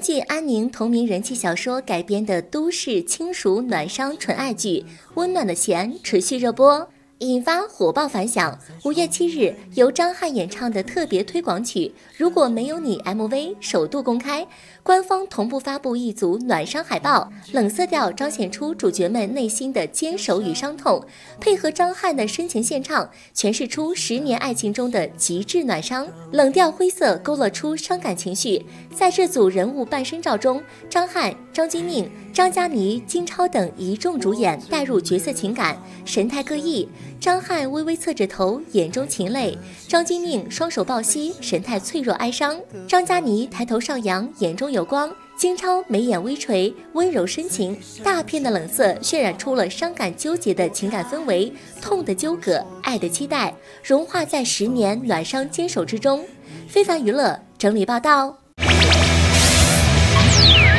据安宁同名人气小说改编的都市轻熟暖伤纯爱剧《温暖的弦》持续热播，引发火爆反响。5月7日，由张翰演唱的特别推广曲《如果没有你》MV 首度公开，官方同步发布一组暖伤海报，冷色调彰显出主角们内心的坚守与伤痛，配合张翰的深情献唱，诠释出10年爱情中的极致暖伤。冷调灰色勾勒出伤感情绪。在这组人物半身照中，张翰、张钧甯、张嘉倪、金超等一众主演带入角色情感，神态各异。张翰微微侧着头，眼中噙泪；张钧甯双手抱膝，神态脆弱哀伤；张嘉倪抬头上扬，眼中有光；金超眉眼微垂，温柔深情。大片的冷色渲染出了伤感纠结的情感氛围，痛的纠葛，爱的期待，融化在10年暖伤坚守之中。非凡娱乐整理报道。